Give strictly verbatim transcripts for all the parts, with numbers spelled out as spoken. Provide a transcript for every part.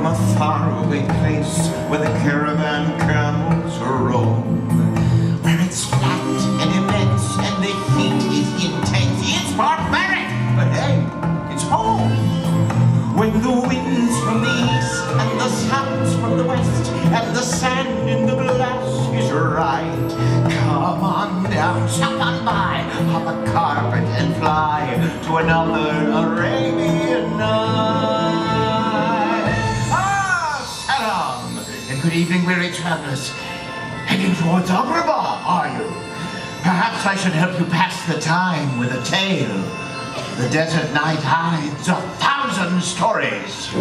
a faraway place where the caravan camels roam, where it's flat and immense and the heat is intense. It's barbaric, but hey, it's home. When the winds from the east and the sounds from the west and the sand in the glass is right, come on down, stop on by, hop a carpet and fly to another Arabian night. Ah, salam, and good evening, weary travelers. Heading towards Agrabah, are you? Perhaps I should help you pass the time with a tale. The desert night hides a thousand stories.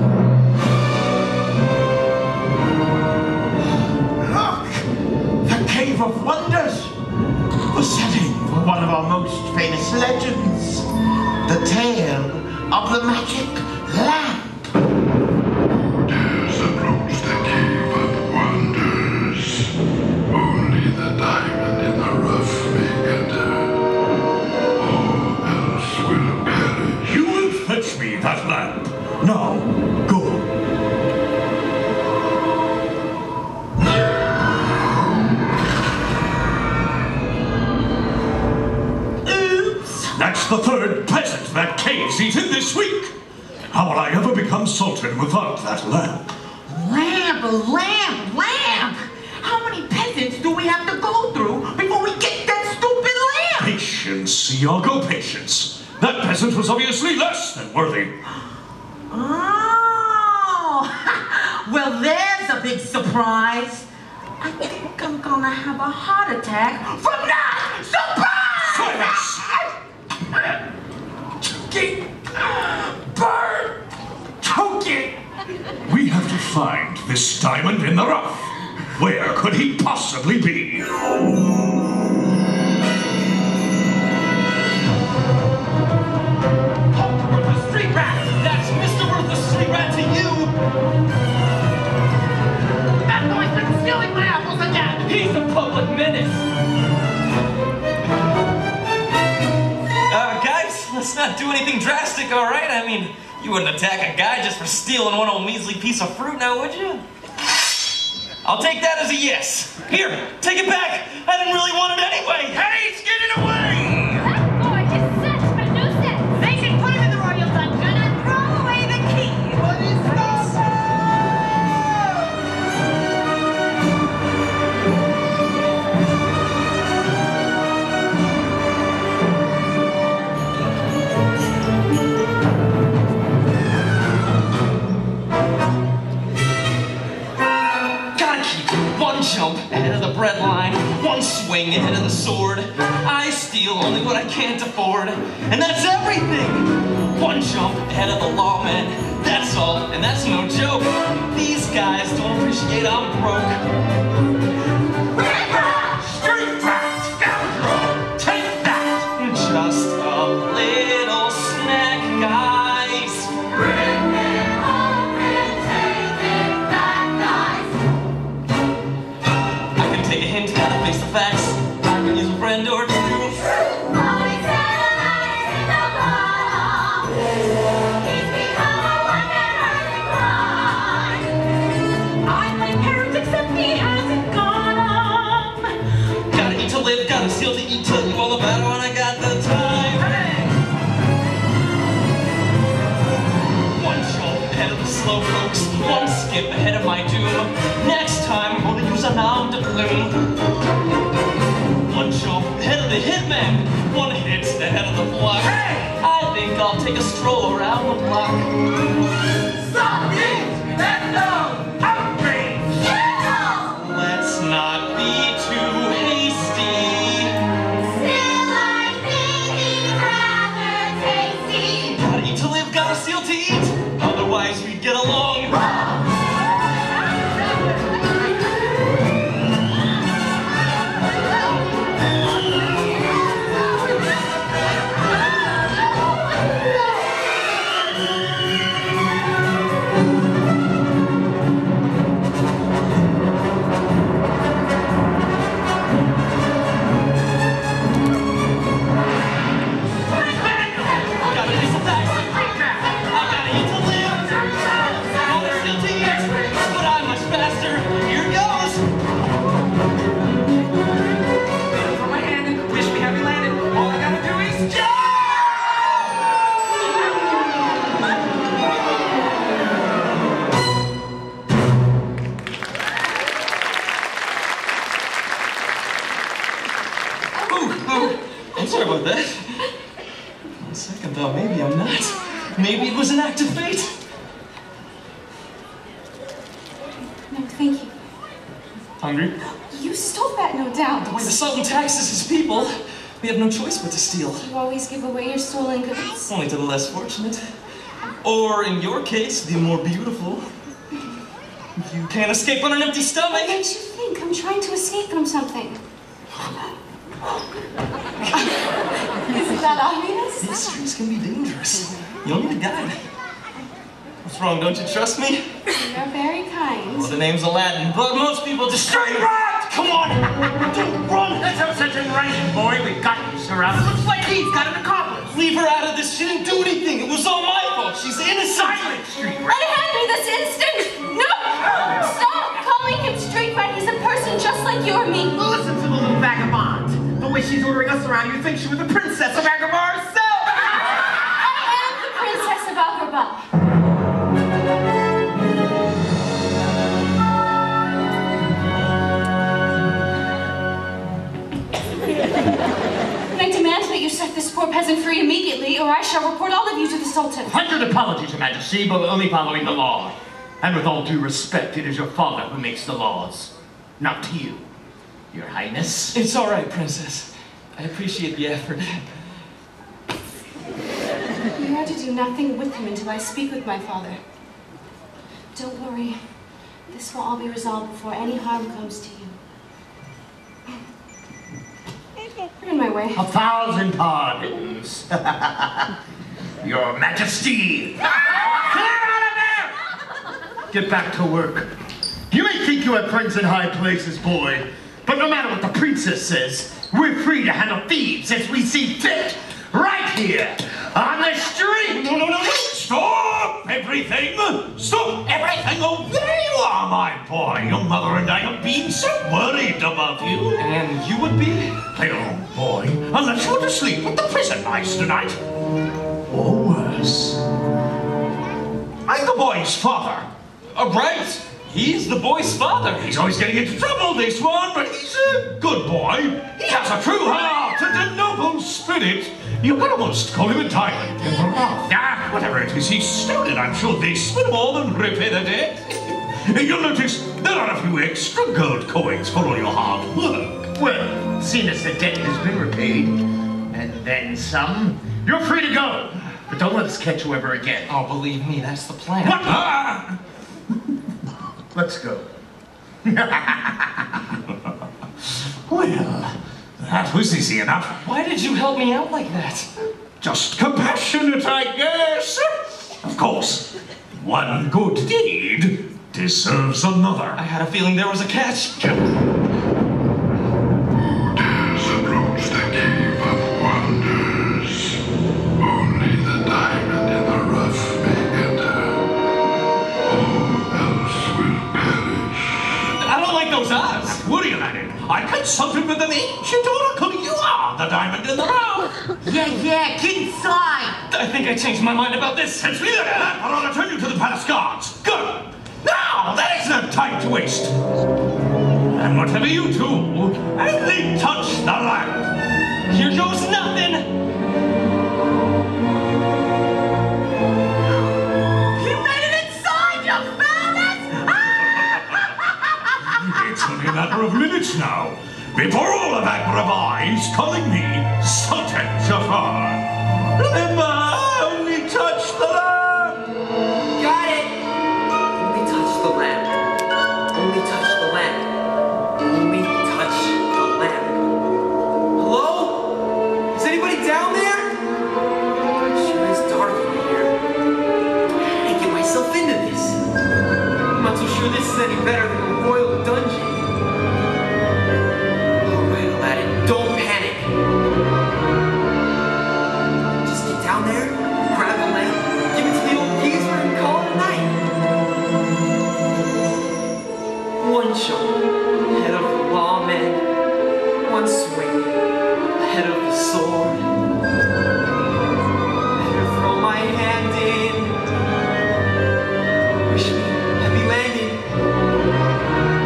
Look! The Cave of Wonders! The setting for one of our most famous legends. The tale of the magic lamp. Dares approach the Cave of Wonders. Only the diamond in the rough may enter. Will perish. You will fetch me that lamp. Now, go. Oops! That's the third peasant that cave's eaten this week. How will I ever become sultan without that lamp? Lamp, lamp, lamp! How many peasants do we have to go through before we get that stupid lamp? Patience, Iago, patience. That peasant was obviously less than worthy. Oh! Well, there's a big surprise. I think I'm gonna have a heart attack from that surprise! Silence! Choking! Burn! Choking! We have to find this diamond in the rough. Where could he possibly be? He's a public menace! Uh, guys, let's not do anything drastic, alright? I mean, you wouldn't attack a guy just for stealing one old measly piece of fruit now, would you? I'll take that as a yes. Here, take it back! I didn't really want it anyway! Hey, it's getting away! That boy is such a nuisance! They should put him in the royal dungeon and throw away the key! But it's not Jump ahead of the bread line, one swing ahead of the sword. I steal only what I can't afford, and that's everything. One jump ahead of the lawmen, that's all, and that's no joke. These guys don't appreciate I'm broke. Street rat, scoundrel! Take that! Just a little snack, guys. Bring him home and take it back, guys! Take a hint, gotta face the facts. I can use a friend or two. Always analyze in the bottom. He's become a one-man hurting crime. I blame parents except he hasn't got 'em. Gotta eat to live, gotta steal to eat. Tell you all about it when I got the time. Hey! One jump ahead of the slow folks, one skip ahead of my doom. Next time, I'm gonna use a nom de plume. One jump ahead of the hitman, one hit ahead of the block. Hey! I think I'll take a stroll around the block. Stop it! That's no outrage! Let's not be too hasty. Still, I think he's rather tasty. Gotta eat to live, gotta steal to eat. Otherwise, we'd get along. Gotta eat to live. thank you. Hungry? You stole that, no doubt. The way the Sultan taxes his people, we have no choice but to steal. You always give away your stolen goods. Only to the less fortunate. Or, in your case, the more beautiful. You can't escape on an empty stomach. What makes you think I'm trying to escape from something? Isn't that obvious? These streets can be dangerous. You'll need a guide. What's wrong, don't you trust me? You're very kind. Well, the name's Aladdin, but most people just... Straight rat! Come on! Don't run! Let's have such a running, boy. We've got you surrounded. Looks like he's got an accomplice. Leave her out of this. She didn't do anything. It was all my fault. She's innocent. Silent, street rat. Unhand me this instant! No! Stop calling him street rat. He's a person just like you or me. Listen to the little vagabond. The way she's ordering us around, you think she was the princess of Agrabah herself. I am the princess of Agrabah. And I demand that you set this poor peasant free immediately, or I shall report all of you to the Sultan. Hundred apologies, Your Majesty, but only following the law. And with all due respect, it is your father who makes the laws, not you, Your Highness. It's all right, Princess. I appreciate the effort. You are to do nothing with him until I speak with my father. Don't worry. This will all be resolved before any harm comes to you. You're in my way. A thousand pardons. Your Majesty! Clear out of there! Get back to work. You may think you have friends in high places, boy, but no matter what the princess says, we're free to handle thieves as we see fit, right here, on the street! No, no, no, no! Stop everything! Stop everything! Oh, there you are, my boy! Your mother and I have been so worried about you. And you would be? Play along, boy, unless you're to sleep with the prison mice tonight. Or worse. I'm the boy's father. Uh, right. He's the boy's father. He's always getting into trouble, this one, but he's a good boy. He has a true heart and a noble spirit. You can almost call him a diamond in the rough. Ah, whatever it is he's stolen, I'm sure this will more than repay the debt. You'll notice there are a few extra gold coins for all your hard work. Well, seeing as the debt has been repaid, and then some, you're free to go. But don't let us catch you ever again. Oh, believe me, that's the plan. What? Ah! Let's go. Well, that was easy enough. Why did you help me out like that? Just compassionate, I guess. Of course, one good deed deserves another. I had a feeling there was a catch. Dares approach the Cave of Wonders. Only the diamond in the rough may enter. All else will perish. I don't like those odds. Worry about it. I consulted with an ancient oracle. You are the diamond in the rough. Yeah, yeah, get inside. I think I changed my mind about this. Since we did that, I'll return you to the palace guards. Go. Now, there is no time to waste. And whatever you do, only touch the lamp. Here goes nothing. You made it inside, you found it! It's only a matter of minutes now, before all of Agrabah is calling me Sultan Jafar. Remember, only touch the lamp. Got it! Only touch the lamp. Only touch the lamp. Only touch the lamp. Hello? Is anybody down there? It sure is dark in here. How did I get myself into this? I'm not so sure this is any better than a royal dungeon. Alright, Aladdin, don't panic. Just get down there, grab the lamp, give it to the old geezer, and call it a night. One jump ahead of the lawman, one swing ahead of the sword. Better throw my hand in. Wish me happy landing.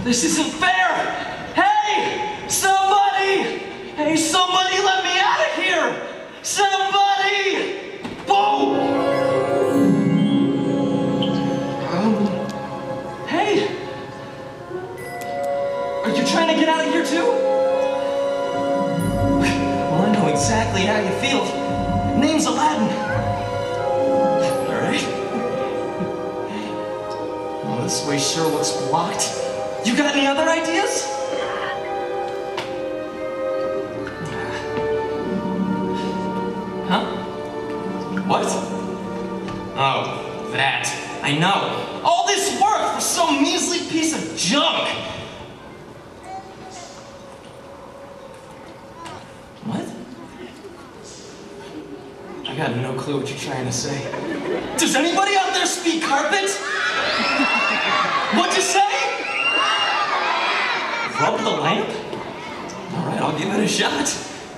This isn't fair! Hey! Somebody! Hey, somebody let me out of here! Somebody! Whoa! Um, hey! Are you trying to get out of here too? Well, I know exactly how you feel. Name's Aladdin. Alright. Well, this way sure looks blocked. You got any other ideas? Huh? What? Oh, that. I know. All this work for some measly piece of junk. What? I got no clue what you're trying to say. Does anybody out there speak carpet? What'd you say? Rub the lamp? All right, I'll give it a shot.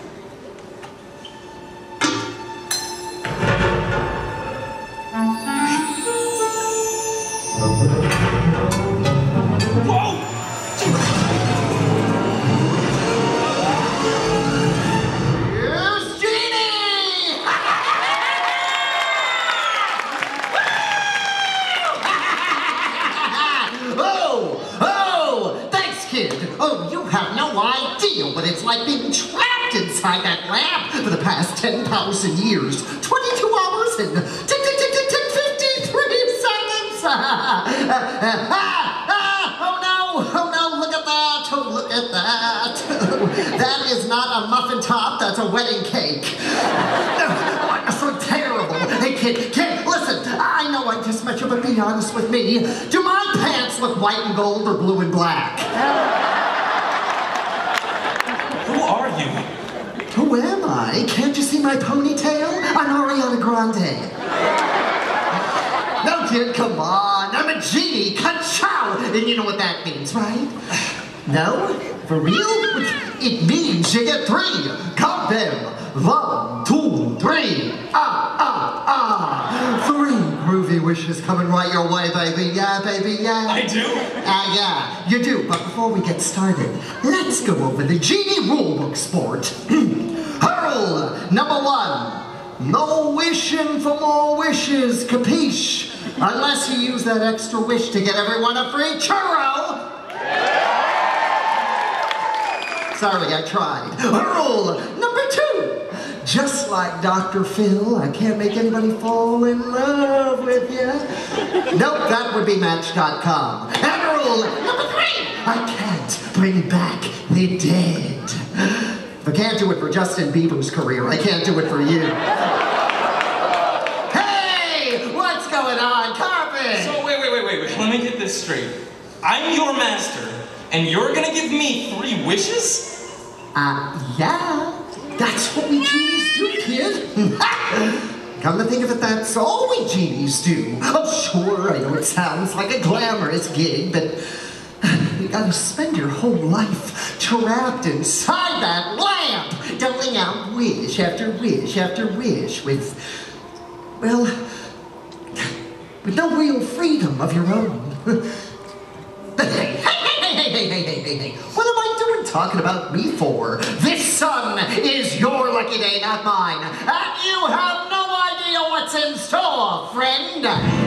Whoa! Here's Genie! Oh, oh, thanks, kid. Oh, you have no idea what it's like being trapped inside that lamp for the past ten thousand years. twenty-two hours and tick, tick, tick, tick, tick, fifty-three seconds. Ah, ah, ah, oh, no, oh, no, look at that. Oh, look at that. That is not a muffin top, that's a wedding cake. Oh, so terrible. Hey, kid, kid, listen, I know I just met you, but be honest with me. Do my pants look white and gold or blue and black? Who are you? Who am I? Can't you see my ponytail? I'm Ariana Grande. No, kid, come on. I'm a genie. Ka-chow! And you know what that means, right? No? For real? It means you get three. Count them. One, two, three. Ah, ah, ah. Three groovy wishes coming right your way, baby. Yeah, baby, yeah. I do? Ah, uh, yeah, you do. But before we get started, let's go over the Genie rulebook sport. Rule number one. No wishing for more wishes, capiche? Unless you use that extra wish to get everyone a free churro. Sorry, I tried. Rule number two. Just like Doctor Phil, I can't make anybody fall in love with you. Nope, that would be Match dot com. And rule number three. I can't bring back the dead. If I can't do it for Justin Bieber's career, I can't do it for you. Hey, what's going on, carpet? So wait, wait, wait, wait, wait. Let me get this straight. I'm your master, and you're gonna give me three wishes? Uh, yeah. That's what we genies do, kid. Come to think of it, that's all we genies do. Oh, sure, I know it sounds like a glamorous gig, but you gotta spend your whole life trapped inside that lamp, doling out wish after wish after wish with, well, with no real freedom of your own. Hey, hey, hey, hey, hey, hey, hey, hey, hey. What am I doing talking about me for? This sun is your lucky day, not mine. And you have no idea what's in store, friend.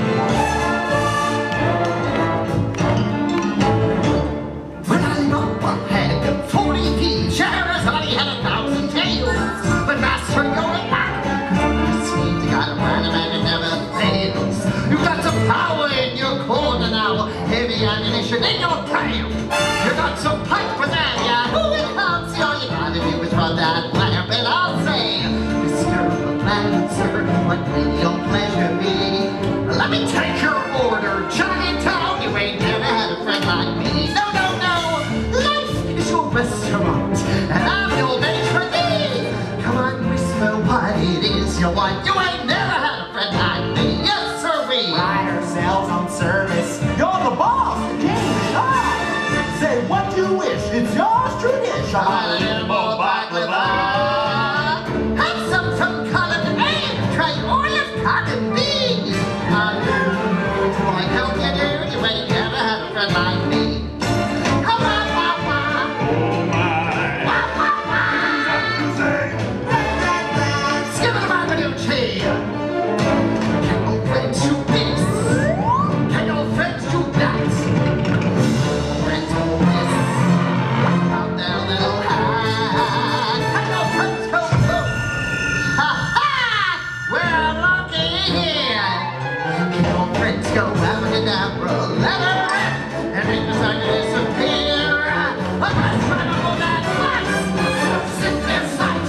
When I know I had forty peas, Sherazade had a thousand tails. But master, you're a man. You got a man, a man who never fails. You've got some power in your corner now. Heavy ammunition in your tail. You got some pipe with that, yeah. Who it comes, all you gotta do is run that lamp, and I'll say, Mister Romancer, what will your pleasure be? Let me take your order, Chinatown. You ain't never had a friend like me. No, no, no. Life is your restaurant, and I'm your matron d'. Come on, whisper what it is you want. You ain't never had a friend like me. Yes, sir, we Pride ourselves on service. You're the boss, King Shy. Say what you wish, it's yours tradition. a little more baklava. Have some some colored egg, try all of cotton beans. I do, do I help you, do? You ain't never had a friend like me.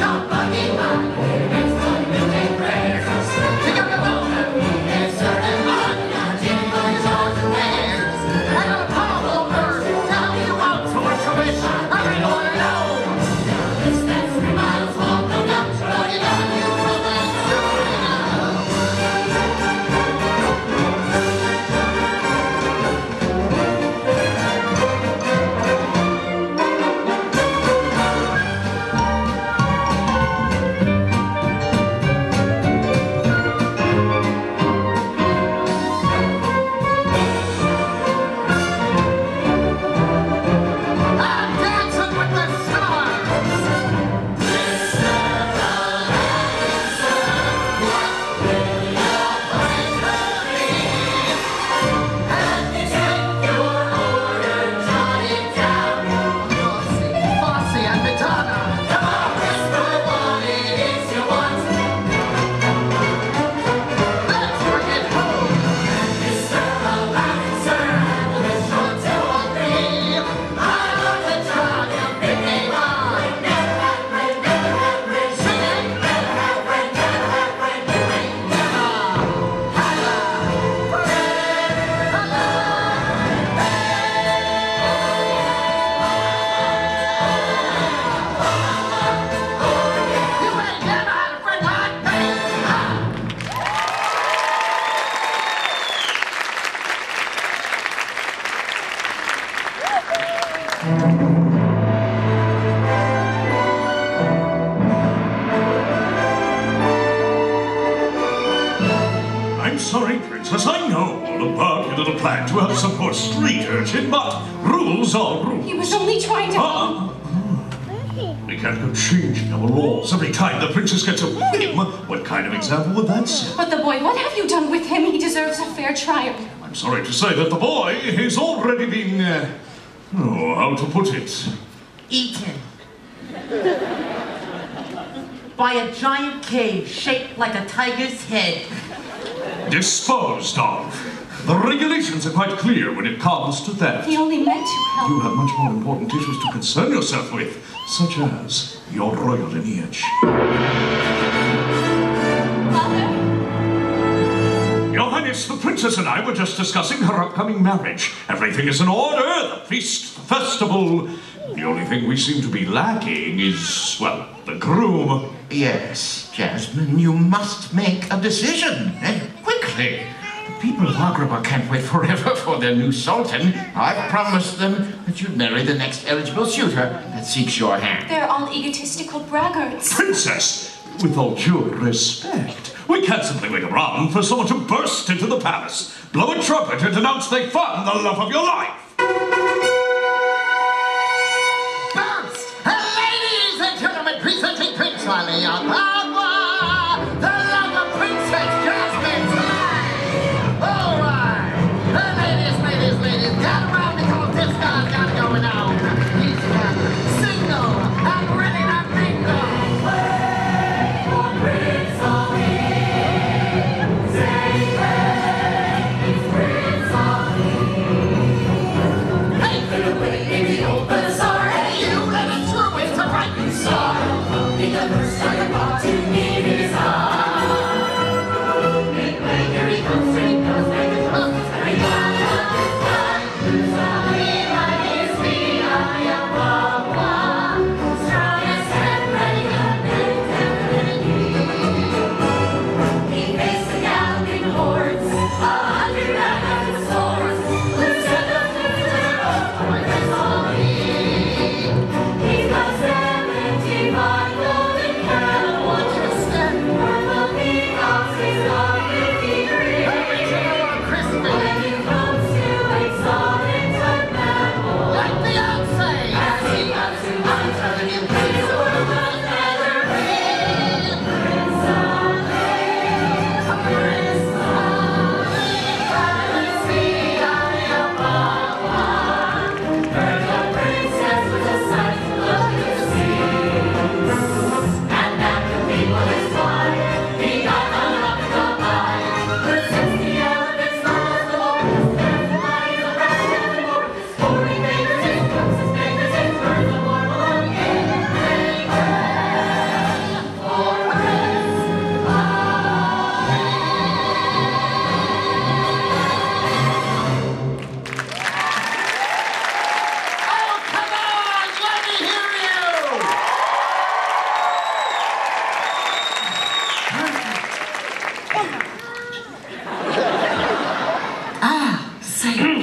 I'm sorry, Princess, I know all about your little plan to help some poor street urchin, but rules are rules. He was only trying to... Uh, we can't go changing our laws every time the princess gets a whim. What kind of example would that set? But the boy, what have you done with him? He deserves a fair trial. I'm sorry to say that the boy is already being, uh, oh, how to put it? Eaten. By a giant cave shaped like a tiger's head. Disposed of. The regulations are quite clear when it comes to that. He only meant to help. You have much more important issues to concern yourself with, such as your royal lineage. Father? Your Highness, the princess and I were just discussing her upcoming marriage. Everything is in order, the feast, the festival. The only thing we seem to be lacking is, well, the groom. Yes, Jasmine, you must make a decision, and quickly. The people of Agrabah can't wait forever for their new sultan. I've promised them that you'd marry the next eligible suitor that seeks your hand. They're all egotistical braggarts. Princess, with all due respect, we can't simply wait around for someone to burst into the palace, blow a trumpet, and announce they found the love of your life. Ladies and gentlemen, presenting Prince Ali of Agua, the love of Princess Jasmine tonight. All right. Ladies, ladies, ladies, gather around because this guy's got it going on. He's got single and ready to mingle. Wait for Prince Ali. Say hey, it's Prince Ali. Hey, little lady in the old bazaar. Hey, you let it through. It's a right star. The other side of the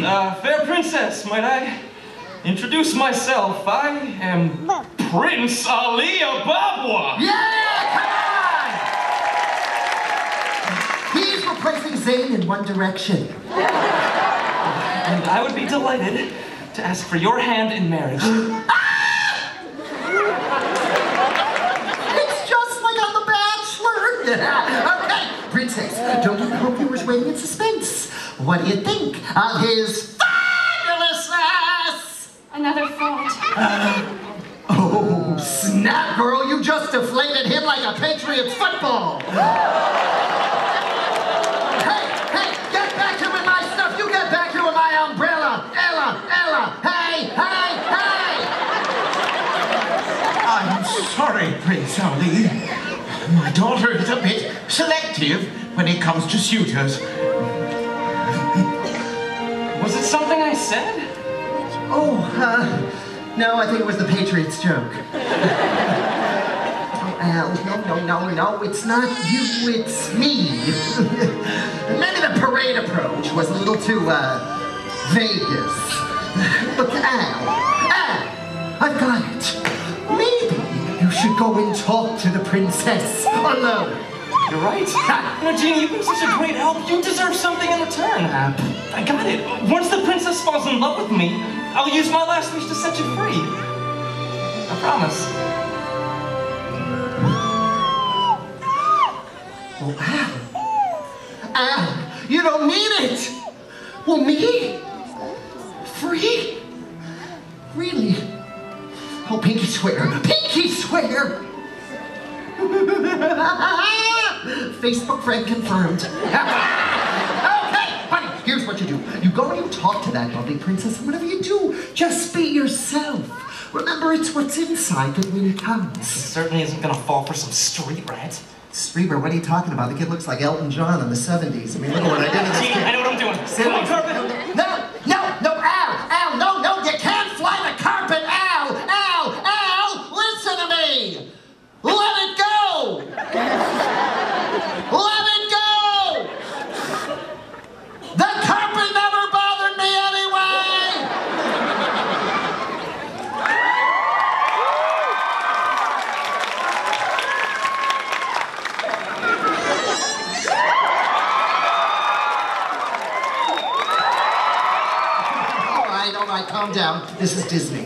uh, fair princess, might I introduce myself? I am Prince Ali Ababwa. Yeah, come on! He's replacing Zayn in One Direction. And I would be delighted to ask for your hand in marriage. It's just like on The Bachelor. Okay, princess, don't let our viewers waiting in suspense. What do you think of his fabulousness? Another fraud. Oh, snap, girl, you just deflated him like a Patriots football. Hey, hey, get back here with my stuff. You get back here with my umbrella. Ella, Ella, hey, hey, hey. I'm sorry, Prince Ali. My daughter is a bit selective when it comes to suitors. Was it something I said? Oh, uh, no, I think it was the Patriots joke. Oh, Al, no, no, no, no, it's not you, it's me. Maybe the parade approach was a little too, uh, Vegas. But Al, Al, I've got it. Maybe you should go and talk to the princess alone. You're right. You know, Genie, you've been such a great help. You deserve something in return. Uh, I got it. Once the princess falls in love with me, I'll use my last wish to set you free. I promise. Oh, Al. Al, you don't mean it. Well, me? Free? Really? Oh, pinky swear. Pinky swear! Facebook friend confirmed. Okay, honey, here's what you do. You go and you talk to that lovely princess, and whatever you do, just be yourself. Remember, it's what's inside that really counts. He certainly isn't gonna fall for some street rat. Streamer, what are you talking about? The kid looks like Elton John in the seventies. I mean, look at what I did to this Genie, kid. I know what I'm doing. Come on, carpet. No, no, no, Al, Al, no, no, you can't fly the carpet, Al, Al, Al, listen to me. Let it go. Let it go. The carpet never bothered me anyway. All right, all right, calm down. This is Disney.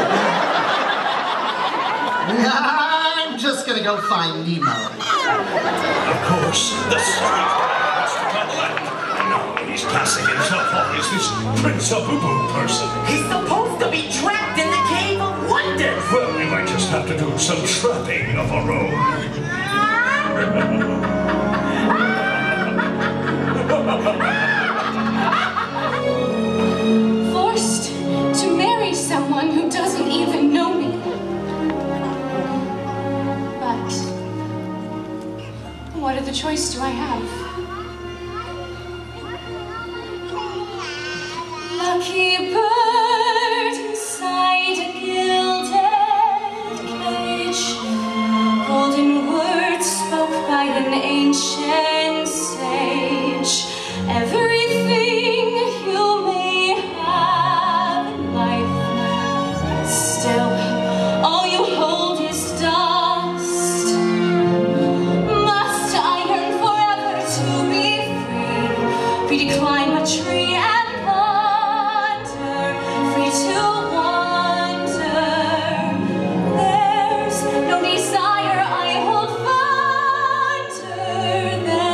I'm just gonna go find Nemo. Of course, the street rat has to come left. Now he's passing himself off as this Prince Abubu person. He's supposed to be trapped in the Cave of Wonders. Well, we might just have to do some trapping of our own. Forced to marry someone who doesn't even know me. But what other choice do I have? Lucky bird inside a gilded cage. Golden words spoke by an ancient sage. Everything you may have in life, still all you hold is dust. Must I yearn forever to be free, free to climb a tree and wander, free to wander. There's no desire I hold fonder than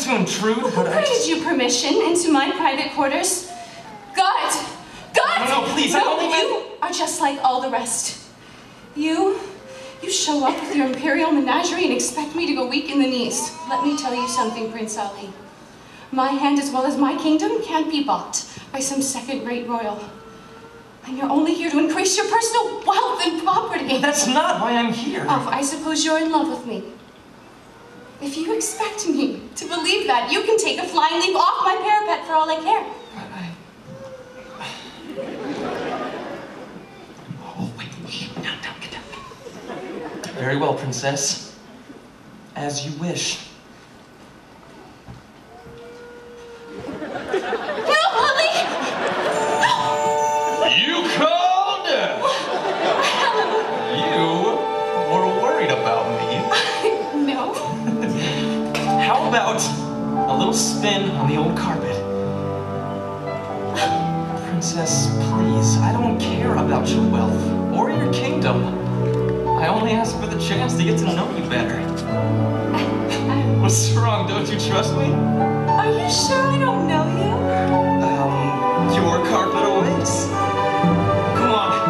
to intrude, Who but I granted just... you permission into my private quarters? God! God! No, no, please, I No, only meant- you are just like all the rest. You, you show up with your imperial menagerie and expect me to go weak in the knees. Let me tell you something, Prince Ali. My hand as well as my kingdom can't be bought by some second-rate royal. And you're only here to increase your personal wealth and property. That's not why I'm here. Oh, I suppose you're in love with me. If you expect me to believe that, you can take a flying leap off my parapet for all I care. But I... Oh, wait. Shh. Down, down, get down. Very well, princess. As you wish. No, Lily! No! You called? You were worried about me. No. How about a little spin on the old carpet? Princess, please, I don't care about your wealth or your kingdom. I only ask for the chance to get to know you better. What's wrong? Don't you trust me? Are you sure I don't know you? Um, your carpet awaits. Come on.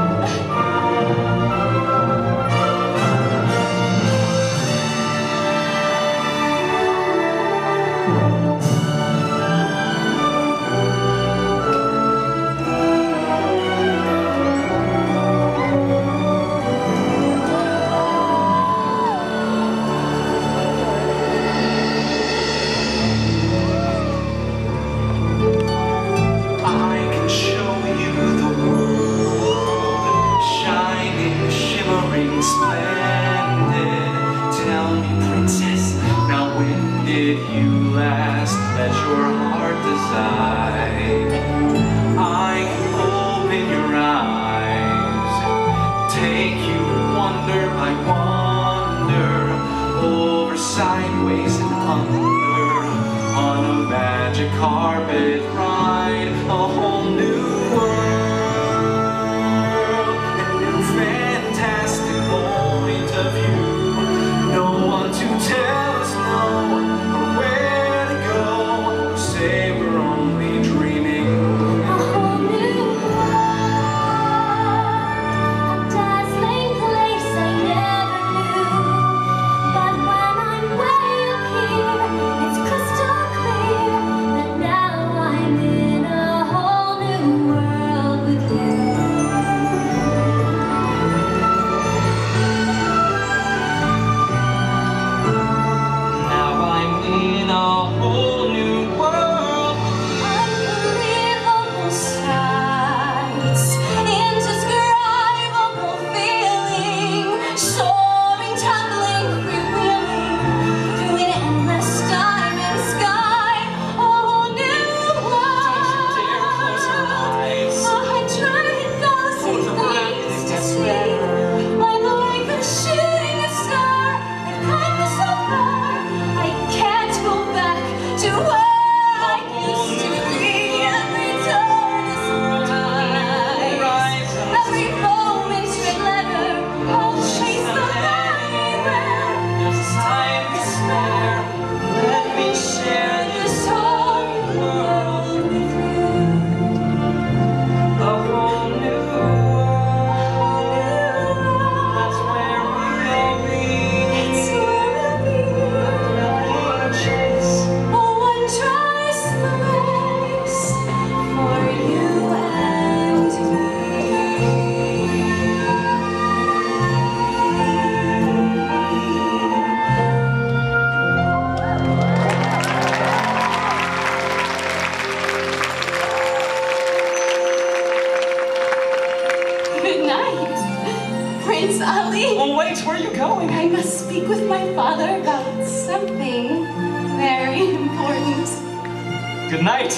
Good night,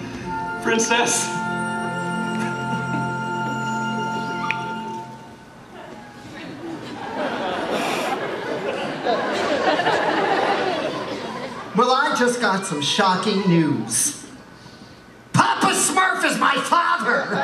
princess. Well, I just got some shocking news. Papa Smurf is my father!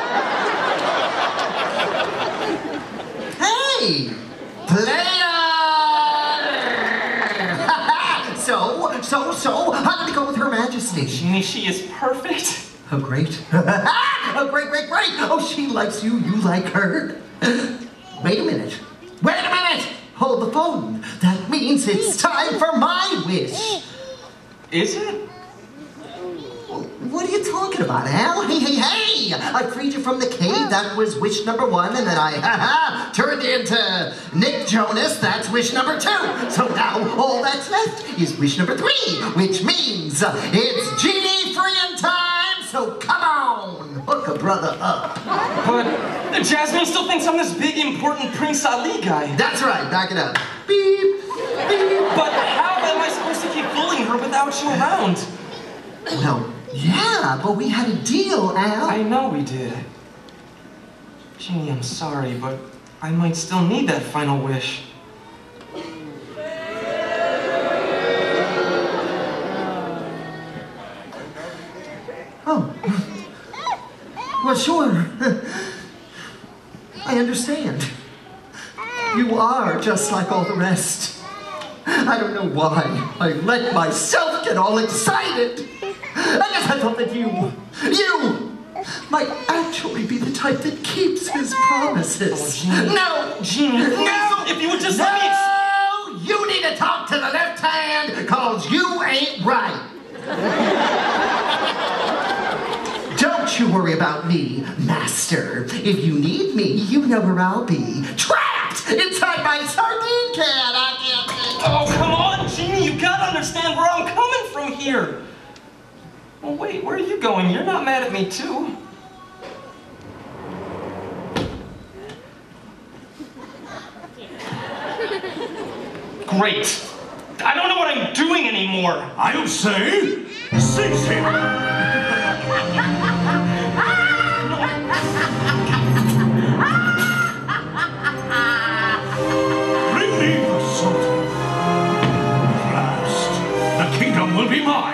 Hey! Player! So, so, so, how to go with Her Majesty. Genie, she is perfect. Oh, great. Oh, great, great, great. Oh, she likes you, you like her. Wait a minute. Wait a minute. Hold the phone. That means it's time for my wish. Is it? What are you talking about, Al? Hey, hey, hey! I freed you from the cave. That was wish number one. And then I, ha ha, turned you into Nick Jonas. That's wish number two. So now all that's left is wish number three, which means it's Genie freeing time. So come on, hook a brother up. But Jasmine still thinks I'm this big, important Prince Ali guy. That's right. Back it up. Beep, beep. But how am I supposed to keep bullying her without you around? Well, yeah, but we had a deal, Al. I know we did. Genie, I'm sorry, but I might still need that final wish. Oh. Well, sure. I understand. You are just like all the rest. I don't know why I let myself get all excited. I guess I thought that you, you, might actually be the type that keeps his promises. Oh, Genie. No! Genie, No! If you would just no! let me... You need to talk to the left hand, cause you ain't right. Don't you worry about me, Master. If you need me, you know where I'll be. Trapped inside my sardine can. I can't think. Oh, come on, Genie. You gotta understand where I'm coming from here. Well, wait, where are you going? You're not mad at me, too. Great. I don't know what I'm doing anymore. I'll say, seize him. Bring me the Sultan. At last, the kingdom will be mine.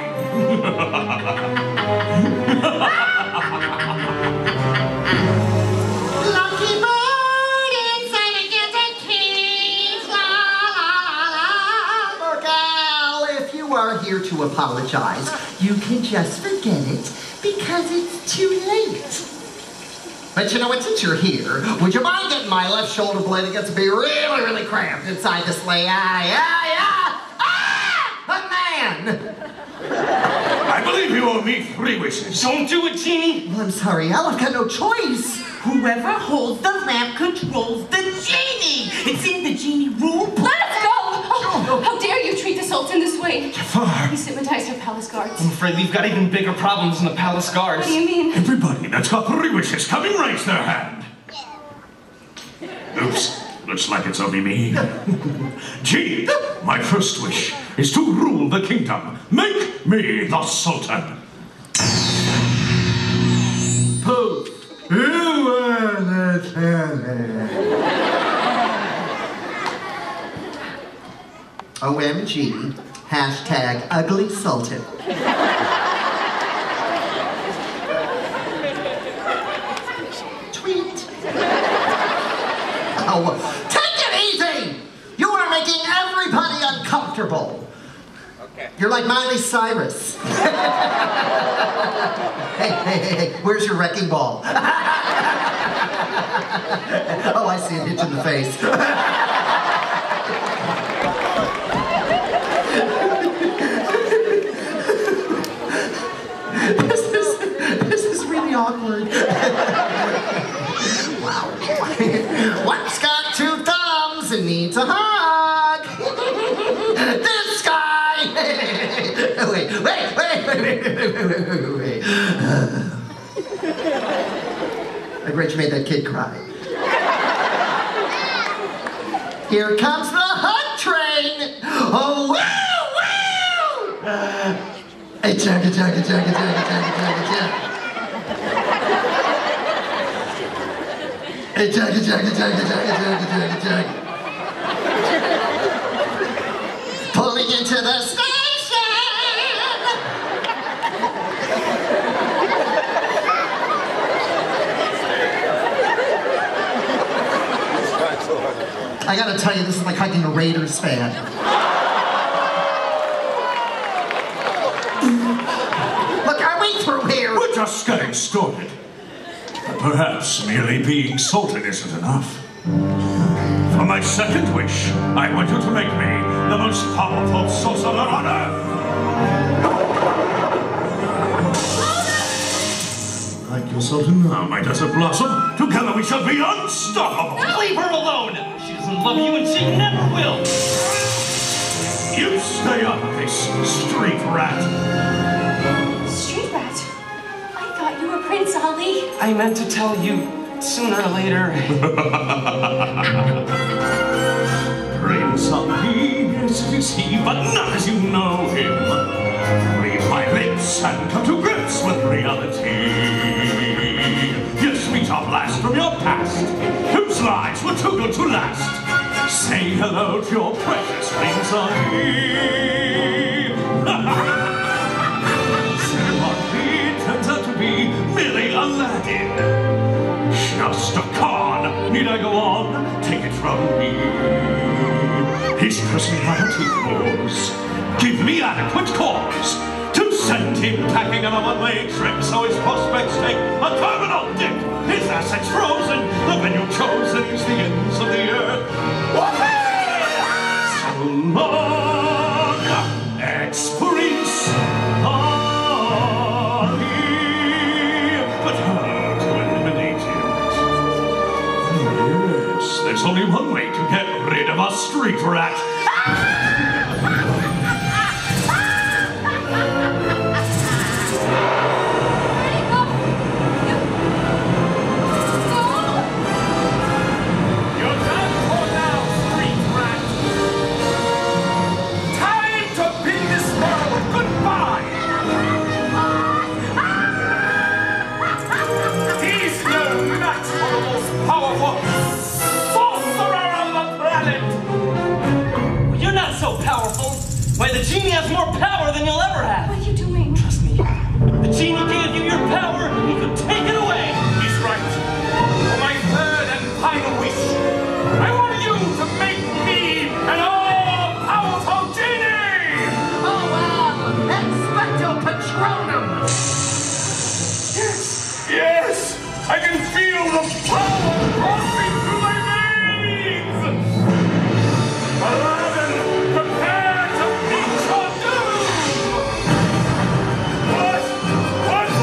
Lucky bird inside a gilded cage. La, la, la, la. Look, Al, if you are here to apologize, you can just forget it because it's too late. But you know what, since you're here, would you mind getting my left shoulder blade? It gets to be really, really cramped inside this sleigh. Ah, yeah, yeah. Ah! A man! I believe you owe me three wishes. Don't do it, Genie. Well, I'm sorry, Al, I've got no choice. Whoever holds the lamp controls the genie. It's in the genie rule book. Let us go! Oh, how dare you treat the Sultan this way? Jafar. He hypnotized our palace guards. I'm afraid we've got even bigger problems than the palace guards. What do you mean? Everybody that's got three wishes, come and raise their hand. Oops, looks like it's only me. Genie, my first wish is to rule the kingdom. Make me the Sultan. Poof. You are the Sultan. O M G, hashtag ugly sultan. Tweet. Oh, take it easy! You are making everybody uncomfortable. Okay. You're like Miley Cyrus. Hey, hey, hey, hey, where's your wrecking ball? Oh, I see a hitch in the face. This is, this is really awkward. Wow. What's got two thumbs and needs a hug? This guy! Wait, wait, wait, wait, wait, wait, wait, wait, wait. I bet you made that kid cry. Here comes the hug train! Oh, woo, woo! Hey, chugga, chugga, chugga, chugga, chugga, chugga, chugga. Hey, chugga, chugga, chugga, chugga, chugga, chugga, chugga. Pulling into the station. I gotta tell you, this is like hugging a Raiders fan. just getting started. But perhaps merely being salted isn't enough. For my second wish, I want you to make me the most powerful sorcerer on Earth. Like yourself now, my Desert Blossom. Together we shall be unstoppable. Now leave her alone. She doesn't love you and she never will. You stay up, this street rat. Street rat? I thought you were Prince Ali. I meant to tell you sooner or later. Prince Ali, yes it is he, but not as you know him. Read my lips and come to grips with reality. Yes, meet our blast from your past, whose lies were too good to last. Say hello to your precious Prince Ali. Sir Ali turns out to be merely Aladdin. Just a con, need I go on? Take it from me. His personality grows. Give me adequate cause to send him packing on a one-way trip so his prospects take a terminal dip. His assets frozen, the venue chosen is the ends of the earth. So long, ex-Prince Ali. But how to eliminate him? Yes, there's only one way to get rid of a street rat. Why, the genie has more power than you'll ever have. What are you doing? Trust me. The genie gave you your power, he could take it away. He's right. For my third and final wish, I want you to make me an all-powerful genie! Oh, wow! Expecto Patronum! Yes! Yes! I can feel the power coursing through my veins! Aladdin, prepare to meet your doom! What? What's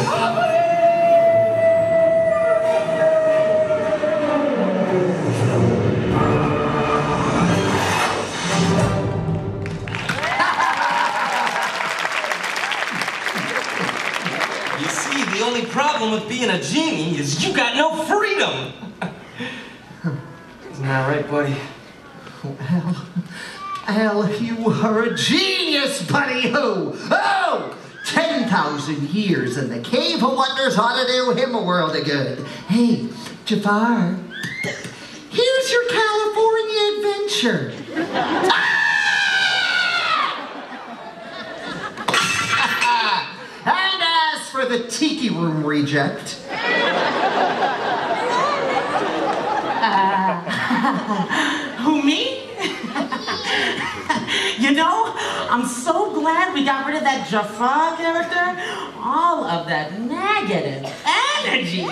You see, the only problem with being a genie is you got no freedom. Isn't that right, buddy? Al, Al, you are a genius, buddy. Who? Oh! ten thousand years in the Cave of Wonders ought to do him a world of good. Hey, Jafar, here's your California adventure. And as for the Tiki Room reject, Who, me? You know, I'm so glad we got rid of that Jafar character. All of that negative energy.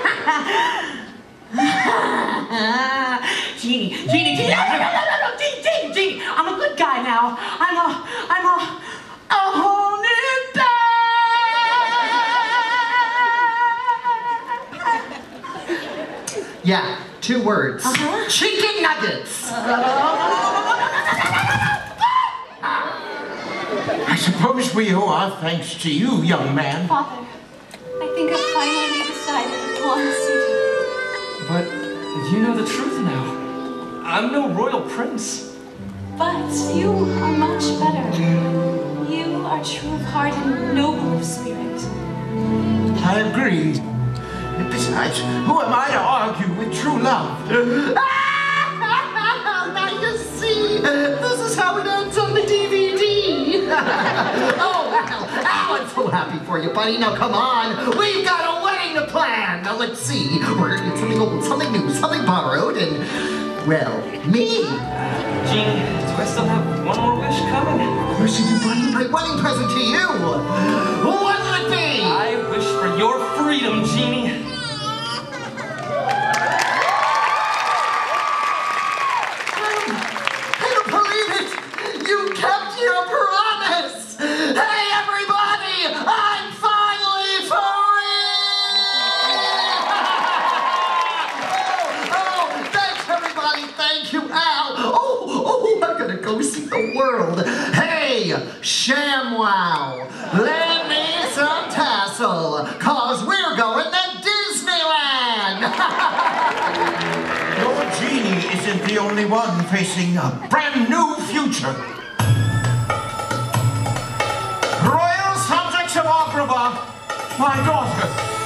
Genie, Genie, Genie, no, no, no, no, no, Genie, Genie, Genie. I'm a good guy now. I'm a, I'm a, a whole new guy. yeah, two words. Uh-huh. Chicken nuggets. I suppose we owe our thanks to you, young man. Father, I think I've finally decided upon the city. But you know the truth now. I'm no royal prince. But you are much better. You are true of heart and noble of spirit. I agree. Besides, who am I to argue with true love? Now you see, this is how it ends on the D V D. Oh, Al, Al, I'm so happy for you, buddy. Now, come on. We've got a wedding to plan. Now, let's see. We're going to get something old, something new, something borrowed, and Well, me. Genie, do I still have one more wish coming? Of course you do, buddy. My wedding present to you. What will it be? I wish for your freedom, Genie. I don't believe it. You kept your promise. Hey, everybody, I'm finally free. oh, oh, thanks, everybody. Thank you, Al. Oh, oh, I'm gonna go see the world. Hey, ShamWow, lend me some tassel, cause we're going to Disneyland. Your genie isn't the only one facing a brand new future. Royal subjects of Agrabah, my daughter